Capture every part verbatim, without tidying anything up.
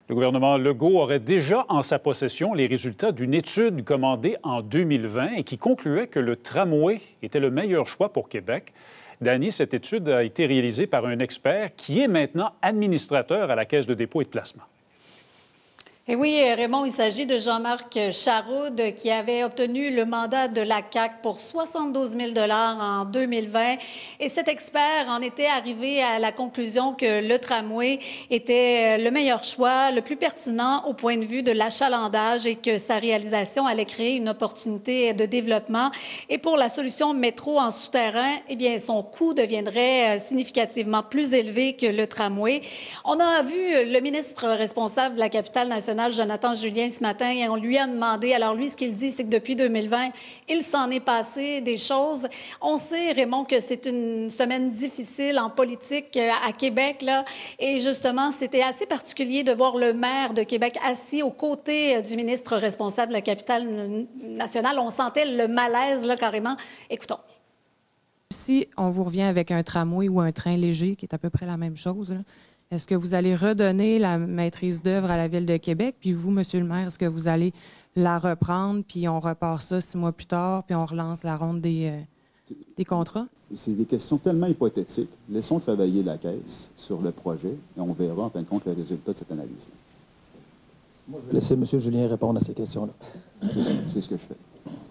Le gouvernement Legault aurait déjà en sa possession les résultats d'une étude commandée en deux mille vingt et qui concluait que le tramway était le meilleur choix pour Québec. Dany, cette étude a été réalisée par un expert qui est maintenant administrateur à la Caisse de dépôt et de placement. Et oui, Raymond, il s'agit de Jean-Marc Charoud qui avait obtenu le mandat de la C A Q pour soixante-douze mille dollars en deux mille vingt. Et cet expert en était arrivé à la conclusion que le tramway était le meilleur choix, le plus pertinent au point de vue de l'achalandage et que sa réalisation allait créer une opportunité de développement. Et pour la solution métro en souterrain, eh bien, son coût deviendrait significativement plus élevé que le tramway. On a vu le ministre responsable de la capitale nationale, Jonathan Julien, ce matin, et on lui a demandé, alors lui, ce qu'il dit, c'est que depuis deux mille vingt, il s'en est passé des choses. On sait, Raymond, que c'est une semaine difficile en politique à Québec, là, et justement, c'était assez particulier de voir le maire de Québec assis aux côtés du ministre responsable de la capitale nationale. On sentait le malaise, là, carrément. Écoutons. Si on vous revient avec un tramway ou un train léger, qui est à peu près la même chose, là, est-ce que vous allez redonner la maîtrise d'œuvre à la Ville de Québec? Puis vous, Monsieur le maire, est-ce que vous allez la reprendre, puis on repart ça six mois plus tard, puis on relance la ronde des, euh, des contrats? C'est des questions tellement hypothétiques. Laissons travailler la Caisse sur le projet et on verra en fin de compte le résultat de cette analyse. Moi, je vais laisser M. Julien répondre à ces questions-là. C'est ce que je fais.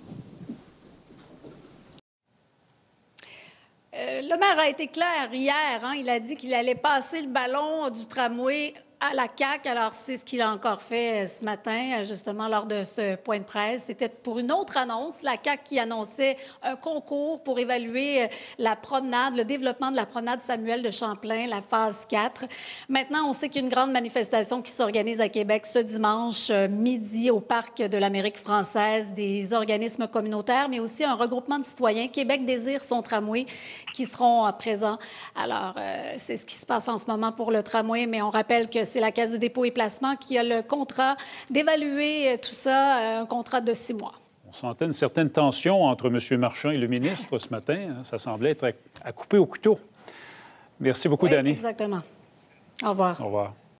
Euh, le maire a été clair hier. Hein, il a dit qu'il allait passer le ballon du tramway à la C A Q. Alors, c'est ce qu'il a encore fait ce matin, justement, lors de ce point de presse. C'était pour une autre annonce, la C A Q qui annonçait un concours pour évaluer la promenade, le développement de la promenade Samuel de Champlain, la phase quatre. Maintenant, on sait qu'il y a une grande manifestation qui s'organise à Québec ce dimanche midi au Parc de l'Amérique française, des organismes communautaires, mais aussi un regroupement de citoyens. Québec désire son tramway qui seront présents. Alors, euh, c'est ce qui se passe en ce moment pour le tramway, mais on rappelle que c'est la Caisse de dépôt et placement qui a le contrat d'évaluer tout ça, un contrat de six mois. On sentait une certaine tension entre M. Marchand et le ministre ce matin. Ça semblait être à couper au couteau. Merci beaucoup, Oui, Dany. Exactement. Au revoir. Au revoir.